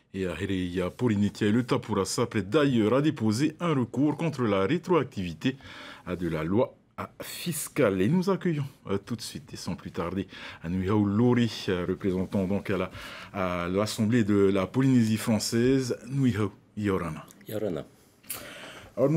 Et Ahereia Polinetia et le Tapurasa prête d'ailleurs à déposer un recours contre la rétroactivité de la loi fiscale. Et nous accueillons tout de suite et sans plus tarder Nuihau Lori, représentant donc à l'Assemblée de la Polynésie française. Nuihau Yorana. Yorana. Alors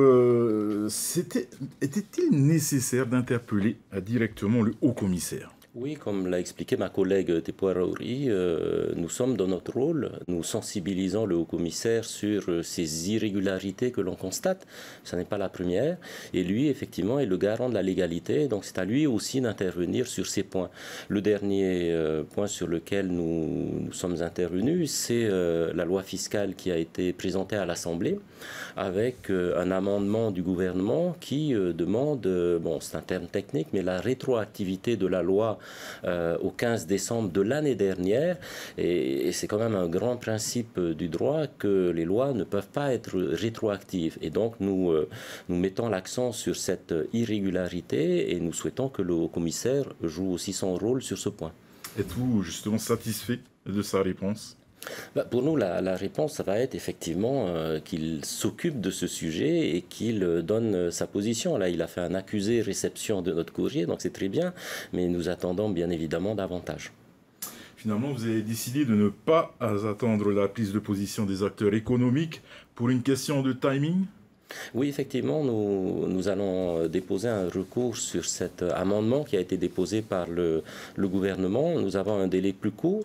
Nuihau, était-il nécessaire d'interpeller directement le haut-commissaire? Oui, comme l'a expliqué ma collègue Tepoa Rauri, nous sommes dans notre rôle, nous sensibilisons le haut-commissaire sur ces irrégularités que l'on constate. Ce n'est pas la première. Et lui, effectivement, est le garant de la légalité. Donc c'est à lui aussi d'intervenir sur ces points. Le dernier point sur lequel nous sommes intervenus, c'est la loi fiscale qui a été présentée à l'Assemblée avec un amendement du gouvernement qui demande, bon c'est un terme technique, mais la rétroactivité de la loi au 15 décembre de l'année dernière. Et c'est quand même un grand principe du droit que les lois ne peuvent pas être rétroactives. Et donc nous mettons l'accent sur cette irrégularité et nous souhaitons que le haut-commissaire joue aussi son rôle sur ce point. Êtes-vous justement satisfait de sa réponse? Pour nous, la réponse, ça va être effectivement qu'il s'occupe de ce sujet et qu'il donne sa position. Là, il a fait un accusé-réception de notre courrier, donc c'est très bien, mais nous attendons bien évidemment davantage. Finalement, vous avez décidé de ne pas attendre la prise de position des acteurs économiques pour une question de timing? Oui, effectivement, nous allons déposer un recours sur cet amendement qui a été déposé par le gouvernement. Nous avons un délai plus court.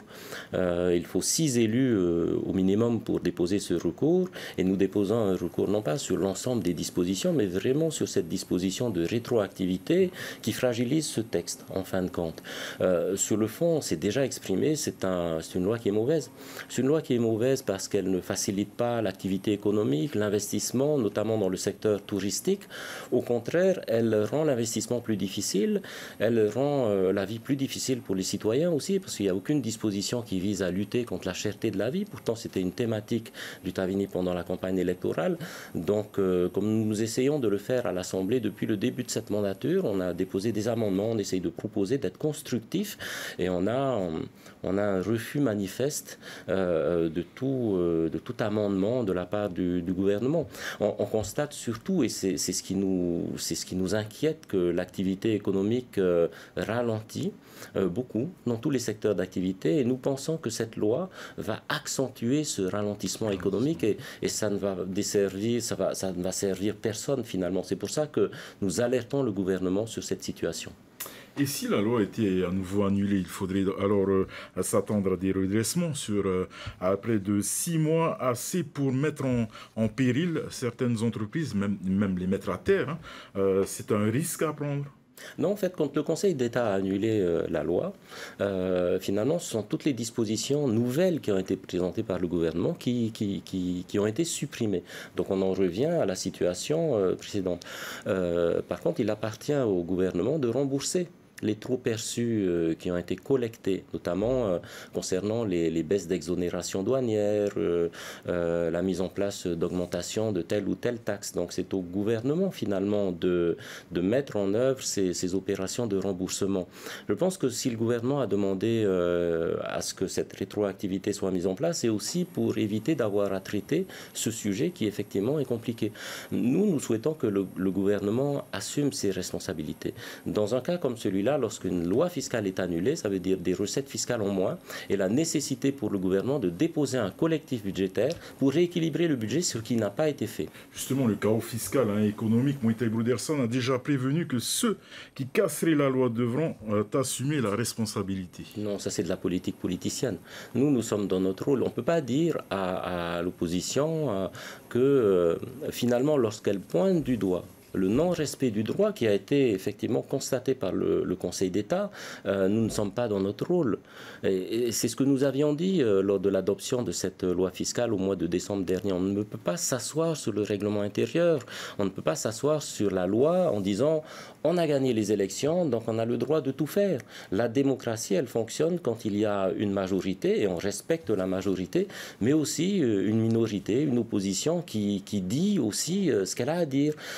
Il faut 6 élus au minimum pour déposer ce recours. Et nous déposons un recours non pas sur l'ensemble des dispositions, mais vraiment sur cette disposition de rétroactivité qui fragilise ce texte, en fin de compte. Sur le fond, c'est déjà exprimé, c'est une loi qui est mauvaise. C'est une loi qui est mauvaise parce qu'elle ne facilite pas l'activité économique, l'investissement, notamment dans le secteur touristique. Au contraire, elle rend l'investissement plus difficile, elle rend la vie plus difficile pour les citoyens aussi, parce qu'il n'y a aucune disposition qui vise à lutter contre la cherté de la vie. Pourtant, c'était une thématique du Tavini pendant la campagne électorale. Donc, comme nous essayons de le faire à l'Assemblée depuis le début de cette mandature, on a déposé des amendements, on essaye de proposer, d'être constructif, et on a un refus manifeste de tout amendement de la part du gouvernement. On constate surtout, et c'est ce qui nous inquiète, que l'activité économique ralentit beaucoup dans tous les secteurs d'activité, et nous pensons que cette loi va accentuer ce ralentissement économique et ça ne va ça ne va servir personne finalement. C'est pour ça que nous alertons le gouvernement sur cette situation. Et si la loi était à nouveau annulée, il faudrait alors s'attendre à des redressements à près de 6 mois, assez pour mettre en péril certaines entreprises, même les mettre à terre. C'est un risque à prendre. Non, en fait, quand le Conseil d'État a annulé la loi, finalement, ce sont toutes les dispositions nouvelles qui ont été présentées par le gouvernement qui ont été supprimées. Donc on en revient à la situation précédente. Par contre, il appartient au gouvernement de rembourser les trop perçus qui ont été collectés, notamment concernant les baisses d'exonération douanière, la mise en place d'augmentation de telle ou telle taxe. Donc c'est au gouvernement finalement de mettre en œuvre ces opérations de remboursement. Je pense que si le gouvernement a demandé à ce que cette rétroactivité soit mise en place, c'est aussi pour éviter d'avoir à traiter ce sujet qui effectivement est compliqué. Nous souhaitons que le gouvernement assume ses responsabilités. Dans un cas comme celui-là, lorsqu'une loi fiscale est annulée, ça veut dire des recettes fiscales en moins et la nécessité pour le gouvernement de déposer un collectif budgétaire pour rééquilibrer le budget, ce qui n'a pas été fait. Justement, le chaos fiscal et économique, Moïta Bruderson a déjà prévenu que ceux qui casseraient la loi devront assumer la responsabilité. Non, ça c'est de la politique politicienne. Nous sommes dans notre rôle. On ne peut pas dire à l'opposition que finalement, lorsqu'elle pointe du doigt le non-respect du droit qui a été effectivement constaté par le Conseil d'État, nous ne sommes pas dans notre rôle. Et c'est ce que nous avions dit lors de l'adoption de cette loi fiscale au mois de décembre dernier. On ne peut pas s'asseoir sur le règlement intérieur, on ne peut pas s'asseoir sur la loi en disant on a gagné les élections, donc on a le droit de tout faire. La démocratie, elle fonctionne quand il y a une majorité, et on respecte la majorité, mais aussi une minorité, une opposition qui dit aussi ce qu'elle a à dire.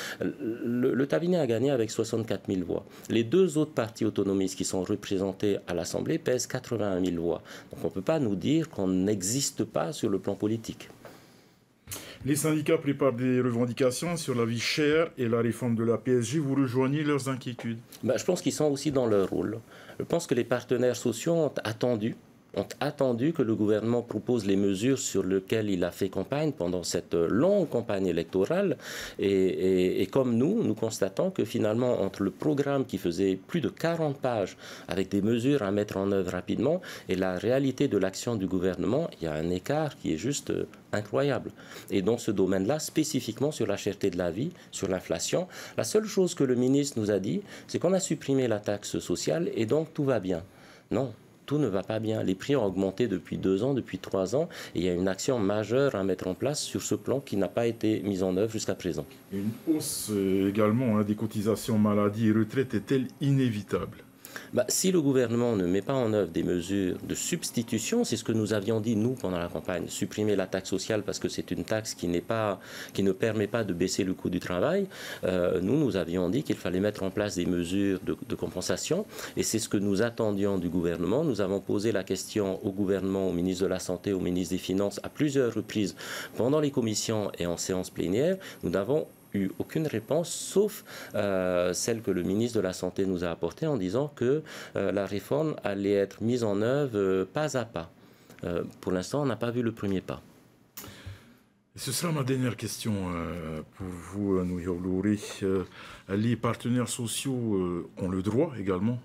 le Tabinet a gagné avec 64 000 voix. Les deux autres partis autonomistes qui sont représentés à l'Assemblée pèsent 81 000 voix. Donc on ne peut pas nous dire qu'on n'existe pas sur le plan politique. Les syndicats préparent des revendications sur la vie chère et la réforme de la PSG. Vous rejoignez leurs inquiétudes? Je pense qu'ils sont aussi dans leur rôle. Je pense que les partenaires sociaux ont attendu que le gouvernement propose les mesures sur lesquelles il a fait campagne pendant cette longue campagne électorale. Et comme nous constatons que finalement, entre le programme qui faisait plus de 40 pages avec des mesures à mettre en œuvre rapidement et la réalité de l'action du gouvernement, il y a un écart qui est juste incroyable. Et dans ce domaine-là, spécifiquement sur la cherté de la vie, sur l'inflation, la seule chose que le ministre nous a dit, c'est qu'on a supprimé la taxe sociale et donc tout va bien. Non. Tout ne va pas bien. Les prix ont augmenté depuis 2 ans, depuis 3 ans, et il y a une action majeure à mettre en place sur ce plan qui n'a pas été mise en œuvre jusqu'à présent. Une hausse également des cotisations maladie et retraite est-elle inévitable? Si le gouvernement ne met pas en œuvre des mesures de substitution, c'est ce que nous avions dit, nous, pendant la campagne, supprimer la taxe sociale parce que c'est une taxe qui ne permet pas de baisser le coût du travail, nous avions dit qu'il fallait mettre en place des mesures de compensation et c'est ce que nous attendions du gouvernement. Nous avons posé la question au gouvernement, au ministre de la Santé, au ministre des Finances à plusieurs reprises pendant les commissions et en séance plénière. Nous n'avons eu aucune réponse, sauf celle que le ministre de la Santé nous a apportée en disant que la réforme allait être mise en œuvre pas à pas. Pour l'instant, on n'a pas vu le premier pas. Et ce sera ma dernière question pour vous, Nouhi Olouré. Les partenaires sociaux ont le droit également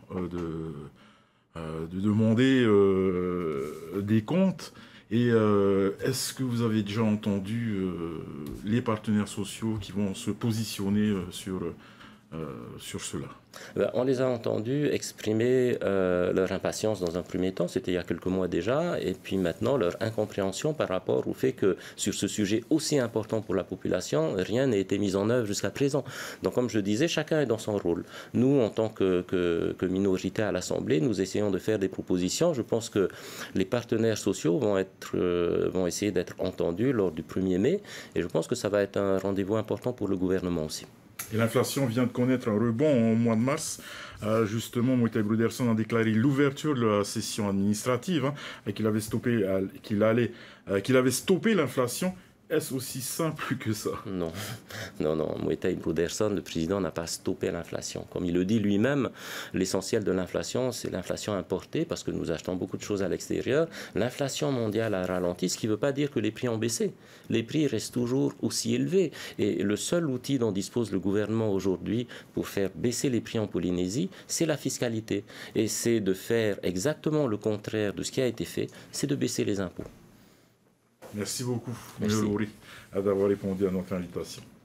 de demander des comptes. Et est-ce que vous avez déjà entendu les partenaires sociaux qui vont se positionner sur cela? On les a entendus exprimer leur impatience dans un premier temps, c'était il y a quelques mois déjà, et puis maintenant leur incompréhension par rapport au fait que sur ce sujet aussi important pour la population, rien n'a été mis en œuvre jusqu'à présent. Donc comme je disais, chacun est dans son rôle. Nous, en tant que minorité à l'Assemblée, nous essayons de faire des propositions. Je pense que les partenaires sociaux vont essayer d'être entendus lors du 1er mai, et je pense que ça va être un rendez-vous important pour le gouvernement aussi. Et l'inflation vient de connaître un rebond au mois de mars. Justement, Moïta Broderson a déclaré l'ouverture de la session administrative et qu'il avait stoppé l'inflation. Est-ce aussi simple que ça? Non. Moïta Broderson, le président, n'a pas stoppé l'inflation. Comme il le dit lui-même, l'essentiel de l'inflation, c'est l'inflation importée, parce que nous achetons beaucoup de choses à l'extérieur. L'inflation mondiale a ralenti, ce qui ne veut pas dire que les prix ont baissé. Les prix restent toujours aussi élevés. Et le seul outil dont dispose le gouvernement aujourd'hui pour faire baisser les prix en Polynésie, c'est la fiscalité. Et c'est de faire exactement le contraire de ce qui a été fait, c'est de baisser les impôts. Merci beaucoup, Nouhi Olouré, d'avoir répondu à notre invitation.